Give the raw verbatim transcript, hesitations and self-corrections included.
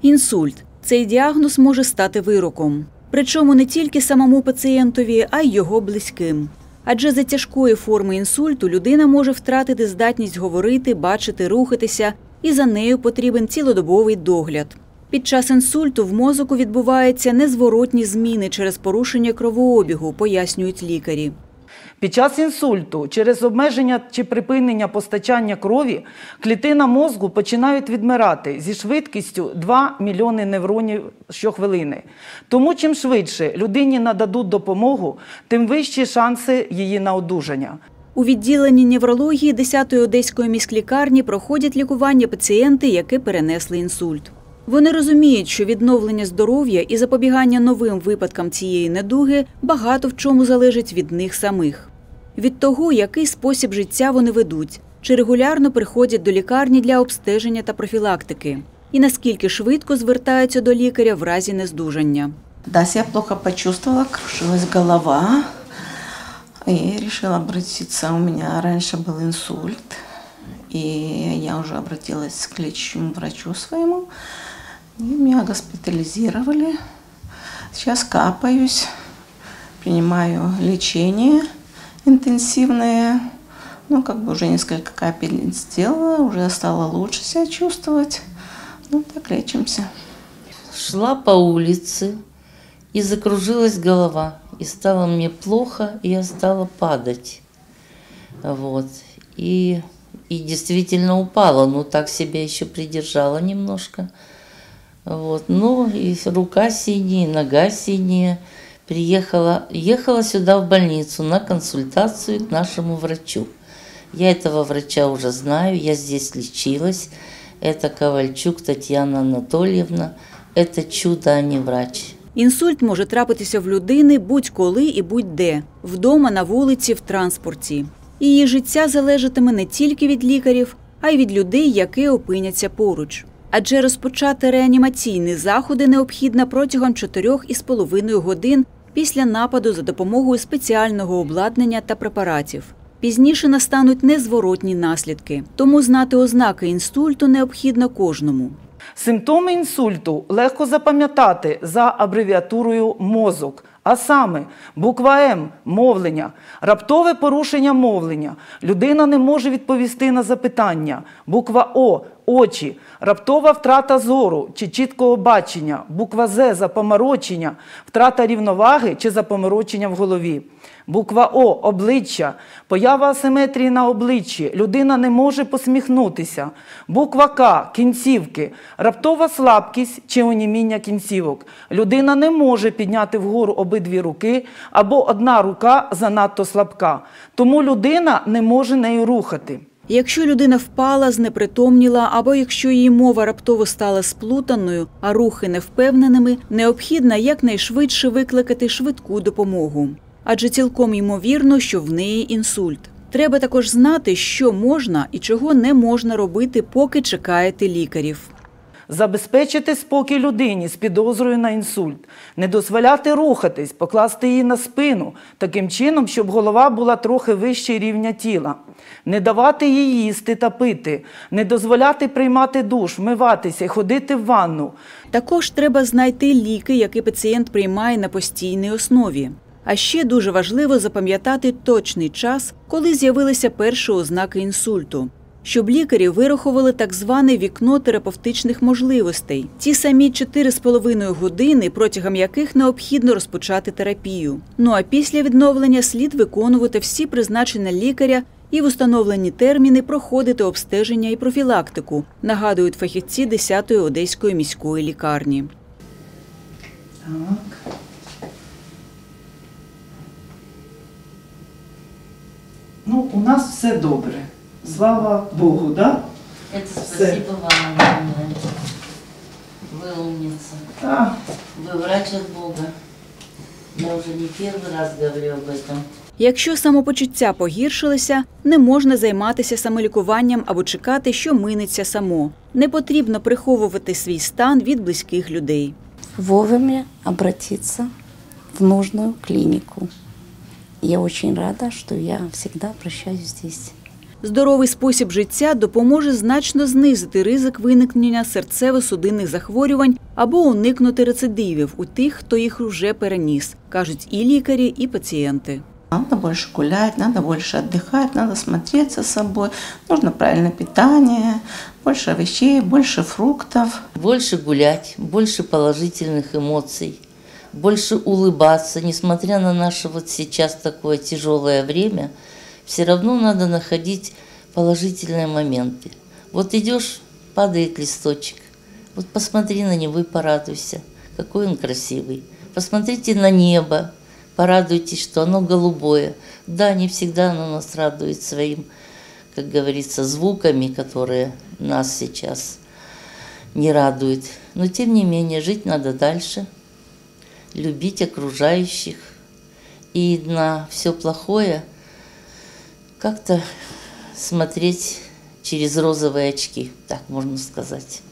Інсульт – цей діагноз може стати вироком. Причому не тільки самому пацієнтові, а й його близьким. Адже за тяжкої форми інсульту людина може втратити здатність говорити, бачити, рухатися, і за нею потрібен цілодобовий догляд. Під час інсульту в мозку відбуваються незворотні зміни через порушення кровообігу, пояснюють лікарі. Під час інсульту через обмеження чи припинення постачання крові клітини мозку починають відмирати зі швидкістю два мільйони невронів щохвилини. Тому чим швидше людині нададуть допомогу, тим вищі шанси її на одужання. У відділенні неврології десятої Одеської міськлікарні проходять лікування пацієнти, які перенесли інсульт. Вони розуміють, що відновлення здоров'я і запобігання новим випадкам цієї недуги багато в чому залежить від них самих. Від того, який спосіб життя вони ведуть, чи регулярно приходять до лікарні для обстеження та профілактики, і наскільки швидко звертаються до лікаря в разі нездужання. Да, себя плохо почувствовала, кружилась голова, и решила обратиться. У меня раньше был инсульт, и я уже обратилась к лечащему врачу своему, и меня госпитализировали. Сейчас капаюсь, принимаю лечение интенсивное, ну, как бы уже несколько капель сделала, уже стало лучше себя чувствовать, ну, так лечимся. Шла по улице, и закружилась голова, и стало мне плохо, и я стала падать. Вот. И, и действительно упала, но так себя еще придержала немножко. Вот. Ну, и рука синяя, и нога синяя. Приехала, ехала сюда в больницу на консультацию к нашему врачу. Я этого врача уже знаю, я здесь лечилась. Это Ковальчук Татьяна Анатольевна. Это чудо, а не врач. Інсульт може трапитися в людини будь-коли і будь-де – вдома, на вулиці, в транспорті. Її життя залежатиме не тільки від лікарів, а й від людей, які опиняться поруч. Адже розпочати реанімаційні заходи необхідно протягом чотирьох із половиною годин після нападу за допомогою спеціального обладнання та препаратів. Пізніше настануть незворотні наслідки, тому знати ознаки інсульту необхідно кожному. Симптоми інсульту легко запам'ятати за абревіатурою мозок, а саме буква М – мовлення, раптове порушення мовлення, людина не може відповісти на запитання, буква О – очі, раптова втрата зору чи чіткого бачення, буква З – запоморочення, втрата рівноваги чи запоморочення в голові. Буква О – обличчя, поява асиметрії на обличчі, людина не може посміхнутися. Буква К – кінцівки, раптова слабкість чи оніміння кінцівок. Людина не може підняти вгору обидві руки або одна рука занадто слабка, тому людина не може нею рухати. Якщо людина впала, знепритомніла, або якщо її мова раптово стала сплутаною, а рухи невпевненими, необхідно якнайшвидше викликати швидку допомогу. Адже цілком ймовірно, що в неї інсульт. Треба також знати, що можна і чого не можна робити, поки чекаєте лікарів. Забезпечити спокій людині з підозрою на інсульт, не дозволяти рухатись, покласти її на спину, таким чином, щоб голова була трохи вище рівня тіла, не давати їй їсти та пити, не дозволяти приймати душ, вмиватися і ходити в ванну. Також треба знайти ліки, які пацієнт приймає на постійній основі. А ще дуже важливо запам'ятати точний час, коли з'явилися перші ознаки інсульту, щоб лікарі вирахували так зване вікно терапевтичних можливостей – ті самі чотири з половиною години, протягом яких необхідно розпочати терапію. Ну а після відновлення слід виконувати всі призначення лікаря і в установлені терміни проходити обстеження і профілактику, нагадують фахівці десятої Одеської міської лікарні. Так. Ну, у нас все добре. Слава Богу, да? Это спасибо вам, милая. Вы умница. Да. Вы врач от Бога. Я уже не первый раз говорю об этом. Якщо самопочуття погіршилося, не можна займатися самолікуванням або чекати, що минеться само. Не потрібно приховувати свій стан від близьких людей. Вовремя обратиться в нужную клинику. Я очень рада, что я всегда обращаюсь здесь. Здоровий спосіб життя допоможе значно знизити ризик виникнення серцево-судинних захворювань або уникнути рецидивів у тих, хто їх вже переніс, кажуть і лікарі, і пацієнти. Надо больше гулять, надо больше отдыхать, надо смотреть за собой. Нужно правильное питание, больше овощей, больше фруктов. Больше гулять, больше положительных эмоций, больше улыбаться. Несмотря на наше вот сейчас такое тяжелое время, все равно надо находить положительные моменты. Вот идешь, падает листочек, вот посмотри на него и порадуйся, какой он красивый. Посмотрите на небо, порадуйтесь, что оно голубое. Да, не всегда оно нас радует своим, как говорится, звуками, которые нас сейчас не радуют. Но тем не менее, жить надо дальше, любить окружающих и на все плохое как-то смотреть через розовые очки, так можно сказать.